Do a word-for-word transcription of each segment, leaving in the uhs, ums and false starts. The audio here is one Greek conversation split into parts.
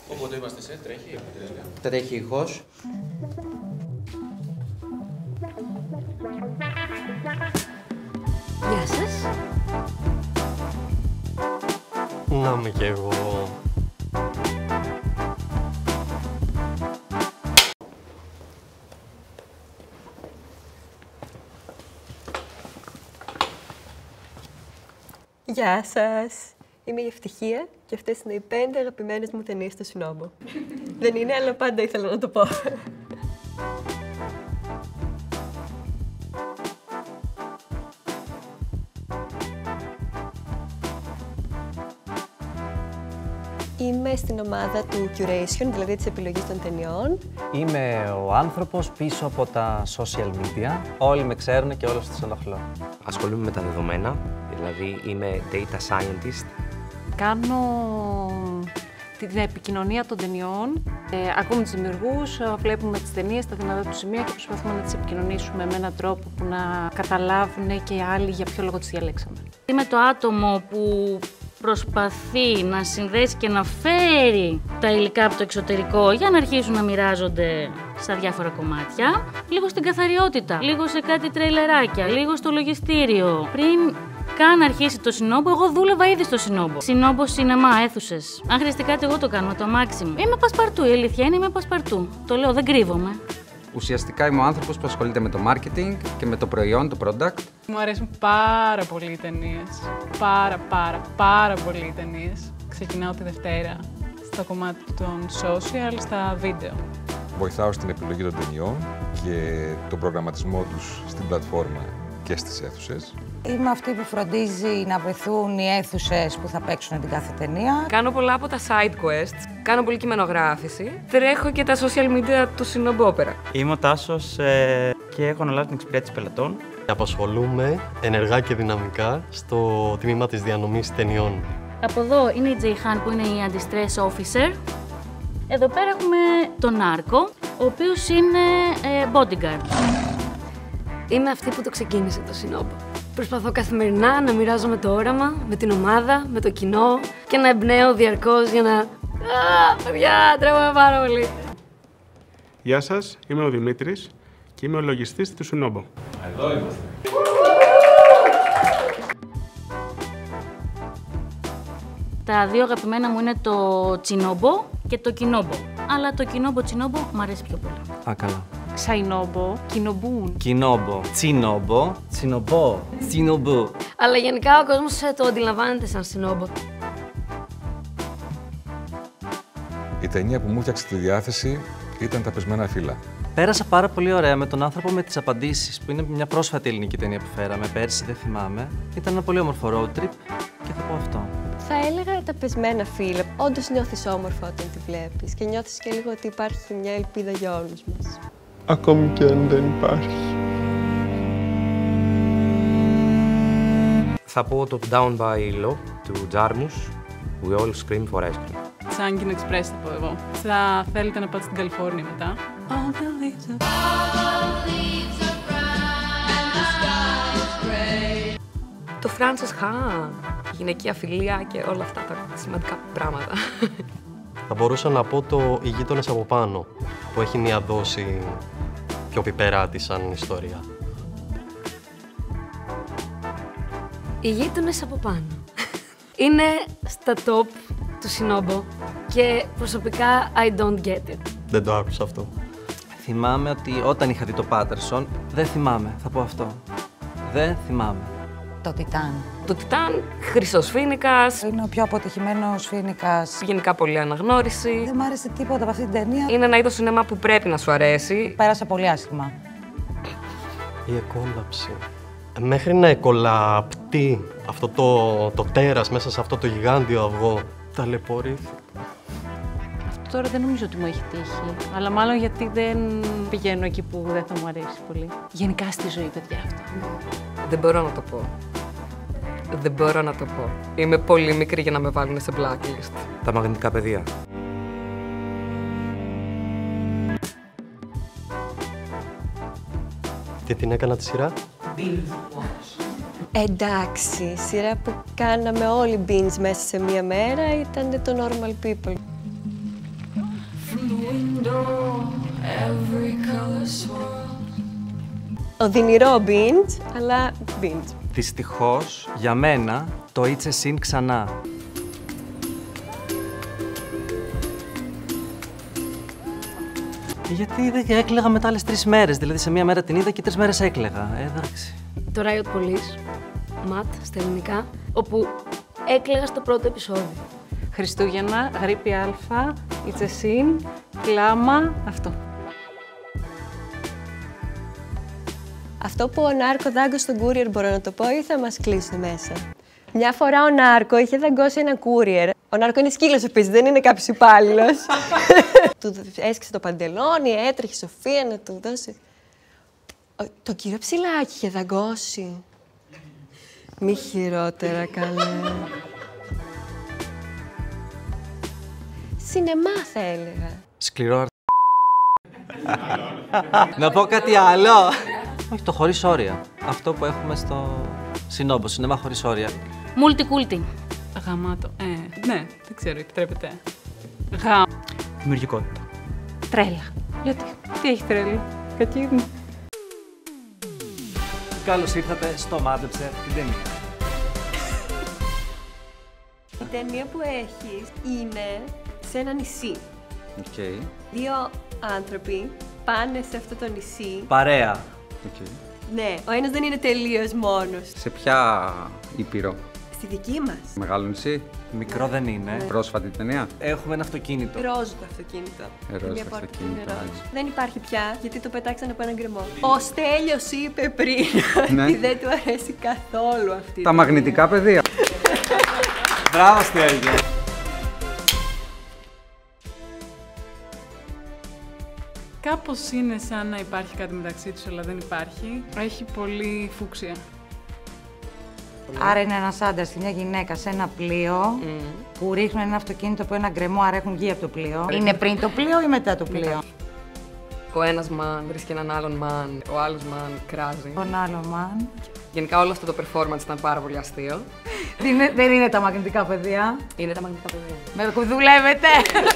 Όποτε είμαστε σε, τρέχει. Τρέχει ήχος. Γεια σας. Να είμαι κι εγώ. Γεια σας. Είμαι η Ευτυχία και αυτές είναι οι πέντε αγαπημένες μου ταινίες στο Σινόμπο. Δεν είναι, αλλά πάντα ήθελα να το πω. Είμαι στην ομάδα του curation, δηλαδή της επιλογής των ταινιών. Είμαι ο άνθρωπος πίσω από τα social media. Όλοι με ξέρουν και όλους τους ενοχλώ. Ασχολούμαι με τα δεδομένα, δηλαδή είμαι data scientist. Κάνω την επικοινωνία των ταινιών. Ε, ακούμε τους δημιουργούς, βλέπουμε τις ταινίες, τα δυνατά του σημεία και προσπαθούμε να τις επικοινωνήσουμε με έναν τρόπο που να καταλάβουν και οι άλλοι για ποιο λόγο τις διαλέξαμε. Είμαι το άτομο που προσπαθεί να συνδέσει και να φέρει τα υλικά από το εξωτερικό για να αρχίσουν να μοιράζονται στα διάφορα κομμάτια. Λίγο στην καθαριότητα, λίγο σε κάτι τρέιλεράκια, λίγο στο λογιστήριο. Πριν καν αρχίσει το Σινόμπο, εγώ δούλευα ήδη στο Σινόμπο. Σινόμπο, σινεμά, αίθουσες. Αν χρειαστεί κάτι, εγώ το κάνω, το αμάξι μου. Είμαι πασπαρτού, η αλήθεια είναι, είμαι πασπαρτού. Το λέω, δεν κρύβομαι. Ουσιαστικά είμαι ο άνθρωπος που ασχολείται με το marketing και με το προϊόν, το product. Μου αρέσουν πάρα πολύ οι ταινίες. Πάρα, πάρα, πάρα πολύ οι ταινίες. Ξεκινάω τη Δευτέρα στο κομμάτι των social, στα βίντεο. Βοηθάω στην επιλογή των ταινιών και τον προγραμματισμό τους στην πλατφόρμα και στις αίθουσες. Είμαι αυτή που φροντίζει να βρεθούν οι αίθουσες που θα παίξουν την κάθε ταινία. Κάνω πολλά από τα side quests, κάνω πολύ κειμενογράφηση. Τρέχω και τα social media του Σινομπόπερα. Είμαι ο Τάσος ε, και έχω αναλάβει την εξυπηρέτηση πελατών. Απασχολούμαι ενεργά και δυναμικά στο τμήμα της διανομής ταινιών. Από εδώ είναι η Τζεϊχάν που είναι η anti-stress officer. Εδώ πέρα έχουμε τον Άρκο, ο οποίος είναι ε, bodyguard. Είμαι αυτή που το ξεκίνησε το Σινόμπο. Προσπαθώ καθημερινά να μοιράζομαι το όραμα με την ομάδα, με το κοινό και να εμπνέω διαρκώς για να... Α, παιδιά, τρέχουμε πάρα πολύ. Γεια σας, είμαι ο Δημήτρης και είμαι ο λογιστής του Σινόμπο. Εδώ είμαστε. Τα δύο αγαπημένα μου είναι το τσινόμπο και το κοινόμπο. Αλλά το κοινόμπο τσινόμπο μου αρέσει πιο πολύ. Α, καλά. Σαϊνόμπο, κοινομπούν. Κοινόμπο, τσινόμπο, τσινομπό, τσινομπό. Αλλά γενικά ο κόσμος το αντιλαμβάνεται σαν Σινόμπο. Η ταινία που μου φτιάξε τη διάθεση ήταν τα πεσμένα φύλλα. Πέρασα πάρα πολύ ωραία με τον άνθρωπο με τις απαντήσεις, που είναι μια πρόσφατη ελληνική ταινία που φέραμε, πέρσι, δεν θυμάμαι. Ήταν ένα πολύ όμορφο road trip και θα πω αυτό. Θα έλεγα τα πεσμένα φύλλα. Όντως νιώθεις όμορφα όταν τη βλέπεις και νιώθεις και λίγο ότι υπάρχει μια ελπίδα για όλους μας. Ακόμη και αν δεν υπάρχει. Θα πω το Down by Law του Jarmus, We All Scream for Ice Cream. Chungking Express θα πω εγώ. Θα θέλετε να πάτε στην Καλιφόρνια μετά. Το Frances Ha, γυναικεία φιλία και όλα αυτά τα σημαντικά πράγματα. Θα μπορούσα να πω το «Οι γείτονες από πάνω», που έχει μια δόση πιο πιπεράτη σαν ιστορία. Οι γείτονες από πάνω. Είναι στα top του Σινόμπο και προσωπικά I don't get it. Δεν το άκουσα αυτό. Θυμάμαι ότι όταν είχα δει το Πάτερσον, δεν θυμάμαι, θα πω αυτό. Δεν θυμάμαι. Το Τιτάν. Το Τιτάν, χρυσός φοίνικας. Είναι ο πιο αποτυχημένος φοίνικας. Γενικά πολλή αναγνώριση. Δεν μ' άρεσε τίποτα από αυτή την ταινία. Είναι ένα είδος σινεμά που πρέπει να σου αρέσει. Πέρασα πολύ άσχημα. Η εκόλαψη. Μέχρι να εκολαπτεί αυτό το, το τέρας μέσα σε αυτό το γιγάντιο αυγό, ταλαιπωρήθηκα. Αυτό τώρα δεν νομίζω ότι μου έχει τύχει, αλλά μάλλον γιατί δεν πηγαίνω εκεί που δεν θα μου αρέσει πολύ. Γενικά στη ζωή, παιδιά, αυτό. Δεν μπορώ να το πω. Δεν μπορώ να το πω. Είμαι πολύ μικρή για να με βάλουν σε blacklist. Τα μαγνητικά πεδία. Τι την έκανα τη σειρά? Εντάξει, η σειρά που κάναμε όλοι binge μέσα σε μία μέρα ήταν το Normal People. Οδυνηρό binge, αλλά binge. Δυστυχώς, για μένα, το It's a Sin ξανά. Γιατί δεν έκλαιγα μετά άλλες τρεις μέρες, δηλαδή σε μία μέρα την είδα και τρεις μέρες έκλαιγα. Ε, εντάξει. Το Riot Police, ματ στα ελληνικά, όπου έκλαιγα στο πρώτο επεισόδιο. Χριστούγεννα, γρήπη Α, It's a Sin, κλάμα, αυτό. Αυτό που ο Νάρκο δάγκωσε στον courier μπορώ να το πω ή θα μας κλείσουν μέσα. Μια φορά ο Νάρκο είχε δαγκώσει ένα courier. Ο Νάρκο είναι σκύλος επίσης, δεν είναι κάποιος υπάλληλος. Του έσκησε το παντελόνι, έτρεχε η Σοφία να του δώσει. Το κύριο Ψηλάκη είχε δαγκώσει. Μη χειρότερα, καλέ. Σινεμά θα έλεγα. Σκληρό Να πω κάτι άλλο. Όχι, το χωρίς όρια. Αυτό που έχουμε στο Συνόμπο, σινεμά χωρίς όρια. Multiculti. Γαμάτο. Ε, ναι, δεν ξέρω, επιτρέπεται. Γα... Δημιουργικότητα. Τρέλα. Γιατί, τι έχει τρέλα, κακή μου. Καλώς ήρθατε στο Μάντεψε την ταινία. Η ταινία που έχεις είναι σε ένα νησί. Okay. Δύο άνθρωποι πάνε σε αυτό το νησί. Παρέα. Okay. Ναι, ο ένας δεν είναι τελείως μόνος. Σε ποια ήπειρο? Στη δική μας. Μεγάλο νησί. Μικρό δεν είναι. Ναι. Πρόσφατη ταινία. Έχουμε ένα αυτοκίνητο. Ροζ το αυτοκίνητο. Ροζ Μια το πόρτα αυτοκίνητο. είναι ροζ. Δεν υπάρχει πια, γιατί το πετάξανε από έναν γκρεμό. Ο Στέλιος είπε πριν Ναι. ότι δεν του αρέσει καθόλου αυτή. Τα μαγνητικά πεδία. Μπράβο, Στέλιο. Κάπως είναι σαν να υπάρχει κάτι μεταξύ τους, αλλά δεν υπάρχει. Έχει πολύ φούξια. Άρα είναι ένας άντρας και μια γυναίκα σε ένα πλοίο mm. που ρίχνουν ένα αυτοκίνητο από ένα γκρεμό, άρα έχουν βγει από το πλοίο. Είναι πριν το πλοίο ή μετά το πλοίο? Ο ένας μαν βρίσκει έναν άλλον μαν, ο άλλος μαν κράζει. Τον άλλο μαν. Γενικά όλο αυτό το performance ήταν πάρα πολύ αστείο. είναι, δεν είναι τα μαγνητικά πεδία. Είναι τα μαγνητικά πεδία. Με που δουλεύετε.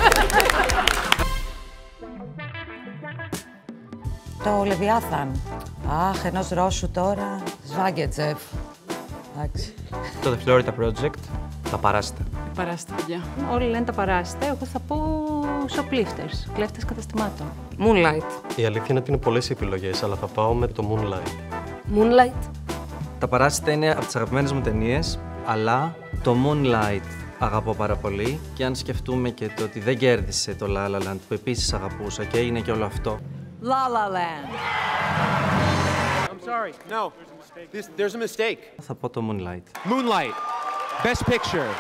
Το Λεβιάθαν. Αχ, ενός Ρώσου τώρα. Σβάγκετζεφ. Εντάξει. Το The Florida Project. Τα παράσιτα. Παράσιτα, παιδιά. Όλοι λένε τα παράσιτα, εγώ θα πω shoplifters, κλέφτες καταστημάτων. Moonlight. Η αλήθεια είναι ότι είναι πολλές οι επιλογές, αλλά θα πάω με το Moonlight. Moonlight. Τα παράσιτα είναι από τις αγαπημένες μου ταινίες, αλλά το Moonlight αγαπώ πάρα πολύ. Και αν σκεφτούμε και το ότι δεν κέρδισε το La La Land, που επίσης αγαπούσα και έγινε και όλο αυτό. La La Land. I'm sorry. No. This, there's a mistake. Θα πω το Moonlight. Moonlight. Best Picture.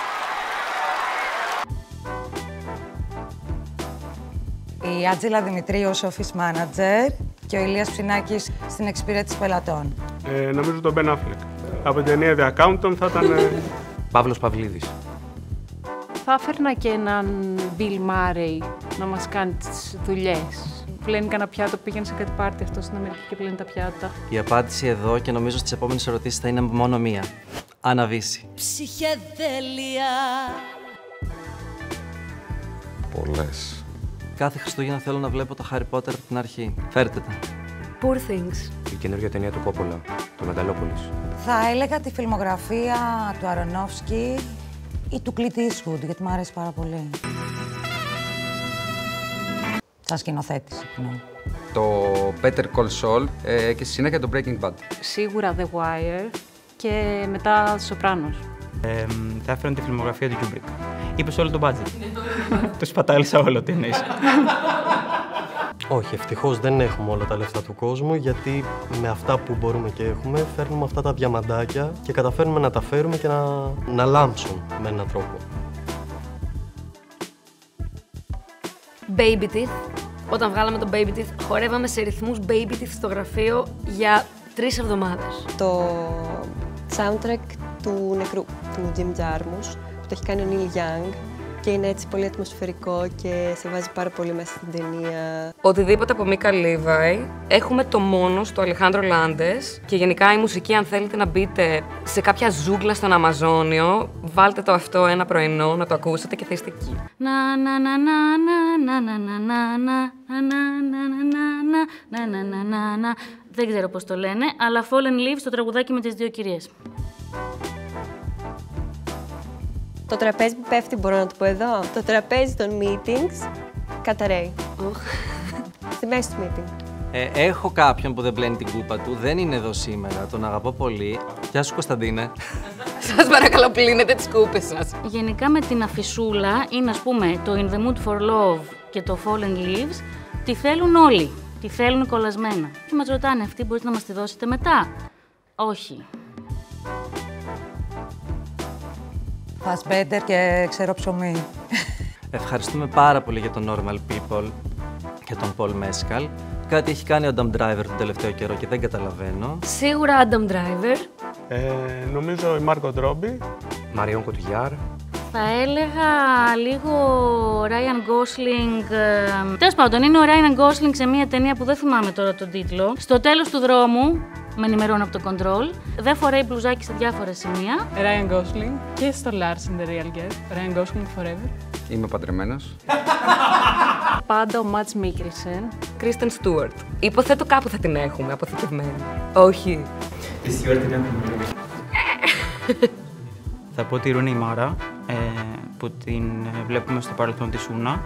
Η Άτζελα Δημητρίου ως office manager και ο Ηλίας Ψινάκης στην εξυπηρέτηση πελατών. Ε, νομίζω τον Ben Affleck. Από την ταινία The Accountant θα ήταν... Ε... Παύλος Παυλίδης. Θα έφερνα και έναν Bill Murray να μας κάνει τις δουλειές. Πλένει κανένα πιάτο, πήγαινε σε κάτι πάρτι αυτό στην Αμερική και πλένει τα πιάτα. Η απάντηση εδώ και νομίζω στις επόμενες ερωτήσεις θα είναι μόνο μία. Αναβίση. Ψυχεδέλεια. Πολλές. Κάθε Χριστούγεννα θέλω να βλέπω το Harry Potter από την αρχή. Φέρτε τα. Poor Things. Η καινούργια ταινία του Κόπολα, το Μεγαλόπολης. Θα έλεγα τη φιλμογραφία του Αρονόφσκι ή του Clint Eastwood, γιατί μου αρέσει πάρα πολύ. Σαν σκηνοθέτηση, εννοώ. Το Better Call Saul ε, και στη συνέχεια το Breaking Bad. Σίγουρα The Wire και μετά Sopranos. Ε, θα έφεραν τη φιλμογραφία του Kubrick. Είπες όλο το budget. Το σπατάλησα όλο, τι εννοείς. Όχι, ευτυχώς δεν έχουμε όλα τα λεφτά του κόσμου, γιατί με αυτά που μπορούμε και έχουμε, φέρνουμε αυτά τα διαμαντάκια και καταφέρνουμε να τα φέρουμε και να, να λάμψουν με έναν τρόπο. Baby Teeth. Όταν βγάλαμε το Baby Teeth, χορεύαμε σε ρυθμούς Baby Teeth στο γραφείο για τρεις εβδομάδες. Το soundtrack του νεκρού, του Jim Jarmusch, που το έχει κάνει ο Neil Young, Και είναι έτσι πολύ ατμοσφαιρικό και σε βάζει πάρα πολύ μέσα στην ταινία. Οτιδήποτε από Μίκα Λίβαϊ. Έχουμε το μόνο στο Αλεχάνδρο Λάντες και γενικά η μουσική, αν θέλετε να μπείτε σε κάποια ζούγκλα στον Αμαζόνιο, βάλτε το αυτό ένα πρωινό να το ακούσετε και θα είστε εκεί. Να να να να να να να να να να να να να να. Δεν ξέρω πώς το λένε, αλλά Fallen Leaves, το τραγουδάκι με τις δύο κυρίες. Το τραπέζι που πέφτει, μπορώ να το πω εδώ. Το τραπέζι των meetings καταραίει. Στη μέση του meeting. Ε, έχω κάποιον που δεν πλένει την κούπα του, δεν είναι εδώ σήμερα, τον αγαπώ πολύ. Γεια σου Κωνσταντίνε. Σας παρακαλώ, πλύνετε τις κούπες σας. Γενικά με την αφισούλα είναι, ας πούμε, το In the Mood for Love και το Fallen Leaves, τη θέλουν όλοι. Τη θέλουν κολλασμένα. Και μας ρωτάνε, αυτή μπορείτε να μας τη δώσετε μετά? Όχι. Fassbender και ξέρω ψωμί. Ευχαριστούμε πάρα πολύ για τον Normal People και τον Paul Mescal. Κάτι έχει κάνει ο Adam Driver τον τελευταίο καιρό και δεν καταλαβαίνω. Σίγουρα Adam Driver. Ε, νομίζω η Μάρκο Ρόμπι. Μαριόν Κοτουγιάρ. Θα έλεγα λίγο Ryan Gosling. Ε, τέλος πάντων, είναι ο Ryan Gosling σε μια ταινία που δεν θυμάμαι τώρα τον τίτλο. Στο τέλος του δρόμου, με ενημερώνω από το Control. Δεν φοράει μπλουζάκι σε διάφορα σημεία. Ryan Gosling και στο Lars in the Real Girl. Ryan Gosling forever. Είμαι παντρεμένος. Πάντα ο Μάτς Μίκελσεν. Κρίστεν Στούαρτ. Υποθέτω κάπου θα την έχουμε αποθηκευμένη. Όχι. Τη Στούαρτ την έχουμε. Θα πω τη Ρούνεϊ Μάρα, ε, που την βλέπουμε στο παρελθόν της Ούνα.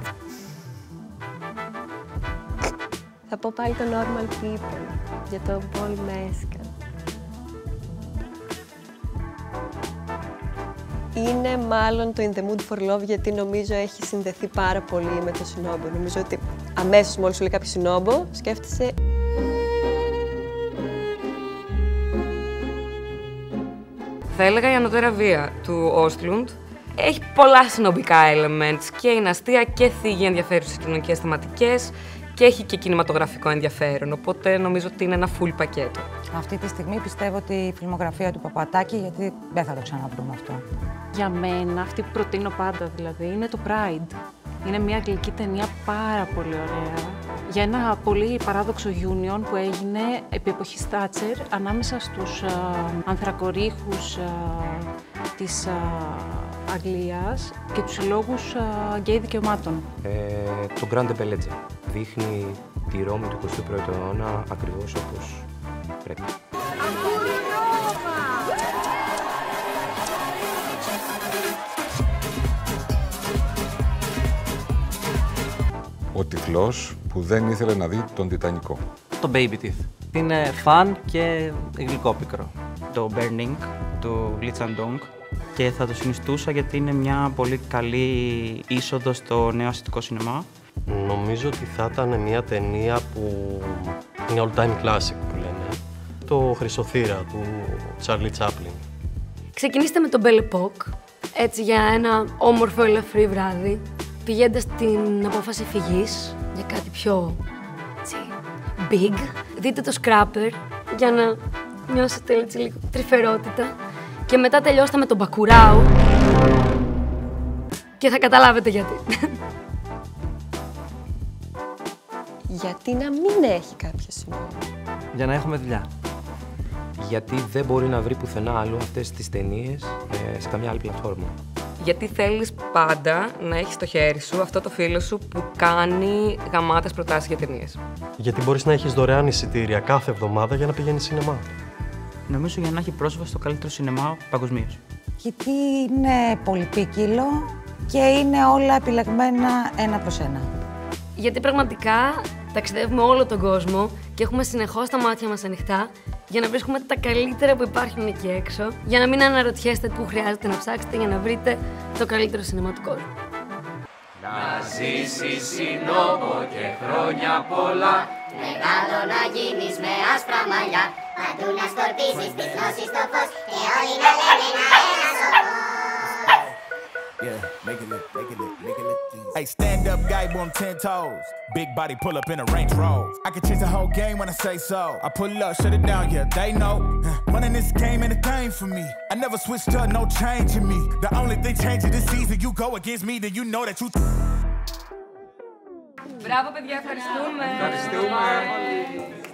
Θα πω πάλι το Normal People, για τον Paul Mescal. Είναι μάλλον το In the Mood for Love, γιατί νομίζω έχει συνδεθεί πάρα πολύ με το Σινόμπο. Νομίζω ότι αμέσως μόλις σου λέει κάποιο Σινόμπο, σκέφτεσαι... Θα έλεγα η Ανωτέρα Βία του Όστλουντ. Έχει πολλά συνομπικά elements και είναι αστεία και θίγει ενδιαφέρουσες κοινωνικές θεματικές και έχει και κινηματογραφικό ενδιαφέρον, οπότε νομίζω ότι είναι ένα full πακέτο. Αυτή τη στιγμή πιστεύω ότι η φιλμογραφία του Παπατάκη, γιατί δεν θα το ξαναβρούμε αυτό. Για μένα, αυτή που προτείνω πάντα δηλαδή, είναι το Pride. Είναι μια αγγλική ταινία πάρα πολύ ωραία για ένα πολύ παράδοξο union που έγινε επί εποχής Thatcher ανάμεσα στους α, ανθρακορίχους α, της α, Αγγλίας και τους συλλόγους γκέι δικαιωμάτων. Ε, το Grande Bellezza δείχνει τη Ρώμη του εικοστού πρώτου αιώνα ακριβώς όπως πρέπει. Ο τυφλός που δεν ήθελε να δει τον Τιτανικό. Το Baby Teeth. Είναι φαν και γλυκόπικρο. Το Burning, το Glitz and Dong. Και θα το συνιστούσα γιατί είναι μια πολύ καλή είσοδο στο νέο ασιατικό σινεμά. Νομίζω ότι θα ήταν μια ταινία που είναι all time classic που λένε. Το Χρυσοθύρα του Charlie Chaplin. Ξεκινήστε με τον Belle Époque, έτσι για ένα όμορφο ελαφρύ βράδυ, πηγαίνοντας στην απόφαση φυγής για κάτι πιο έτσι, big. Δείτε το Scrapper για να νιώσετε έτσι λίγο τρυφερότητα και μετά τελειώστε με τον Μπακουράου και θα καταλάβετε γιατί. Γιατί να μην έχει κάποιο σημείο. Για να έχουμε δουλειά. Γιατί δεν μπορεί να βρει πουθενά αλλού αυτές τις ταινίες ε, σε καμιά άλλη πλατφόρμα. Γιατί θέλεις πάντα να έχεις στο χέρι σου αυτό το φίλο σου που κάνει γαμάτες προτάσεις για ταινίες. Γιατί μπορείς να έχεις δωρεάν εισιτήρια κάθε εβδομάδα για να πηγαίνεις σινεμά. Νομίζω για να έχει πρόσβαση στο καλύτερο σινεμά παγκοσμίως. Γιατί είναι πολυπίκυλο και είναι όλα επιλεγμένα ένα προς ένα. Γιατί πραγματικά ταξιδεύουμε όλο τον κόσμο και έχουμε συνεχώς τα μάτια μας ανοιχτά για να βρίσκουμε τα καλύτερα που υπάρχουν εκεί έξω, για να μην αναρωτιέστε πού χρειάζεται να ψάξετε για να βρείτε το καλύτερο σινεμά του κόσμου. Να ζήσει Σινόμπο και χρόνια πολλά, μεγάλο να γίνεις με άσπρα μαλλιά, παντού να σκορπίζεις τις γνώσεις στο φως και όλοι να λένε να ένας ο φως. Yeah, making it, making it, making it easy. Hey, stand up guy, on ten toes. Big body pull up in a Range Rover. I can change the whole game when I say so. I pull up, shut it down, yeah, they know. Running this game ain't a thing for me. I never switched up, no change in me. The only thing changing this season, you go against me, then you know that you. Μπράβο, παιδιά, ευχαριστούμε. Ευχαριστούμε.